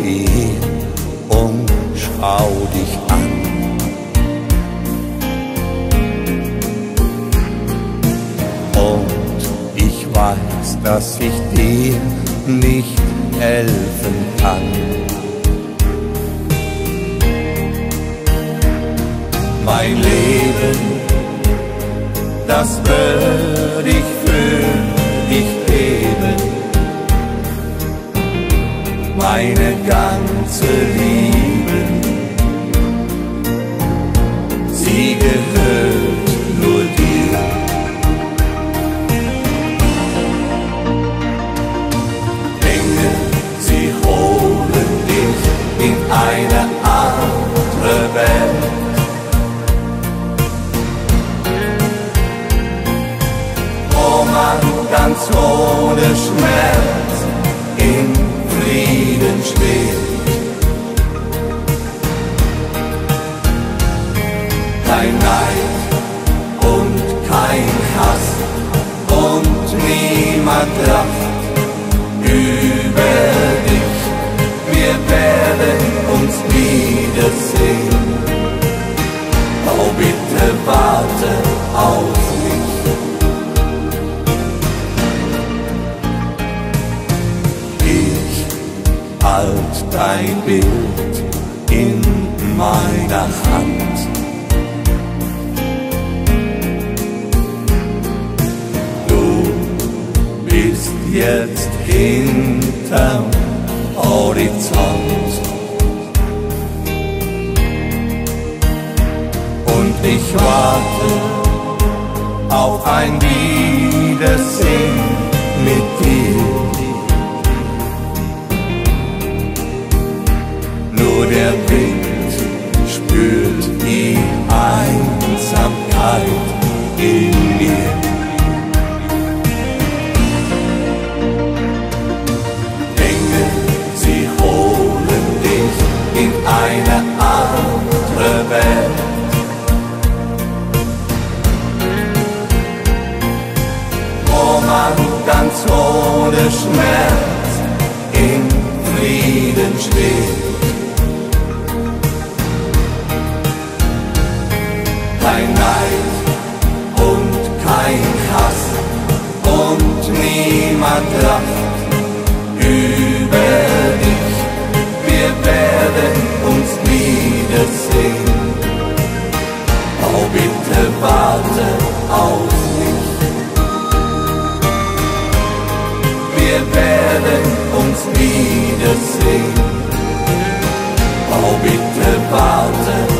stehen und schau dich an. Und ich weiß, dass ich dir nicht helfen kann. Mein Leben, das würde ich für dich geben, meine ganze Liebe, sie gehört nur dir. Engel, sie holen dich in eine andere Welt. Wo man ganz ohne Schmerz in Frieden steht. Kein Neid und kein Hass und niemand lacht über dich. Wir werden uns wiedersehen. Oh, bitte warte auf mich. Ich halt dein Bild in meiner Hand. Du bist jetzt hinterm Horizont und ich warte auf ein Wiedersehen mit dir. Nur der Wind spürt die Einsamkeit in mir. Engel, sie holen dich in eine andere Welt. Wo man ganz ohne Schmerz in Frieden steht. Kein Neid und kein Hass und niemand lacht über dich. Wir werden uns wiedersehen. Oh, bitte warte auf mich. Wir werden uns wiedersehen. Oh, bitte warte